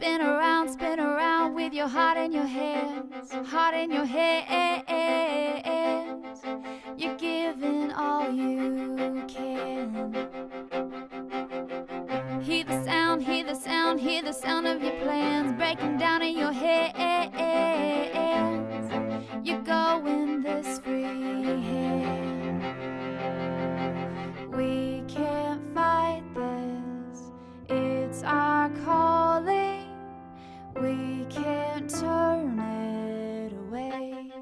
spin around with your heart in your hands, heart in your hands. You're giving all you can. Hear the sound, hear the sound, hear the sound of your plans breaking down in your hands. You're going this free hand. We can't fight this, it's our calling. We can't turn it away.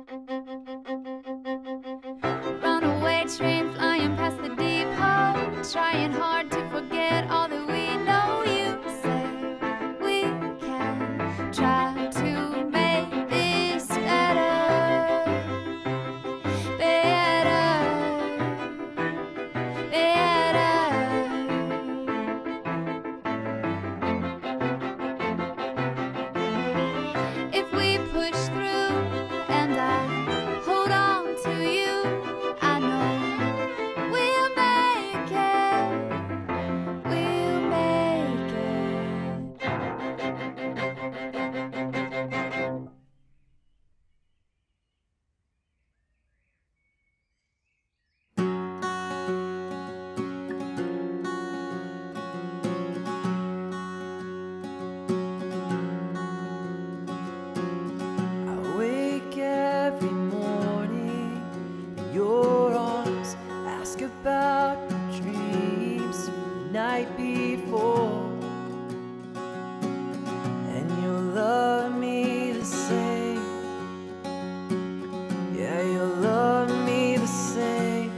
Runaway train flying past the depot, trying hard to forget all that we know. You say we can try to make this better, better, better. If we push through and I hold on to you, I know we'll make it, we'll make it. I wake every morning in your arms, ask about your dreams from the night before, and you'll love me the same. Yeah, you'll love me the same.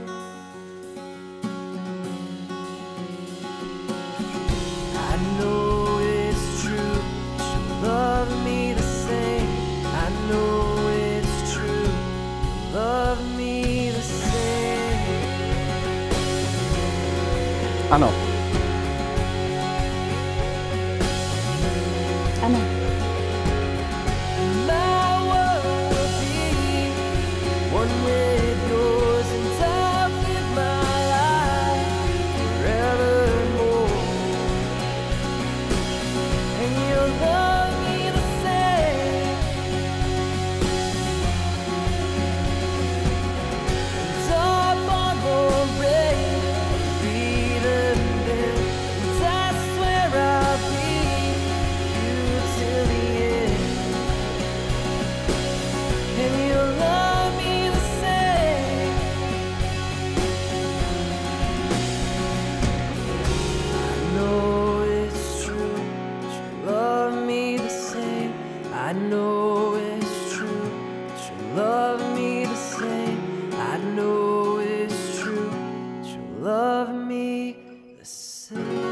I know it's true, you'll love me the same. I know it's true, you love me the same. Ano. Ano? My world will be one with yours, and I'll live my life forevermore. And you'll love me the same. Top on the rain, breathe and live, and I swear I'll be you till the end. And you'll love me the same. I know it's true, that you love me the same. I know it's true, that you love me the same. I know it's true, that you love me the same.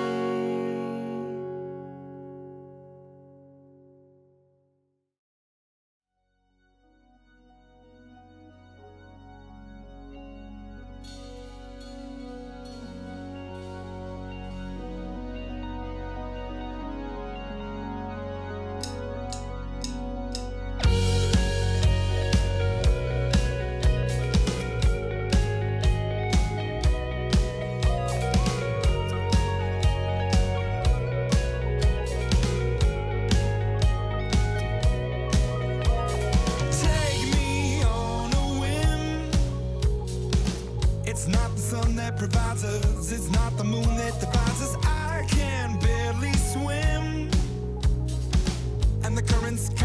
Take me on a whim. It's not the sun that provides us, it's not the moon that divides us. I can barely swim, and the currents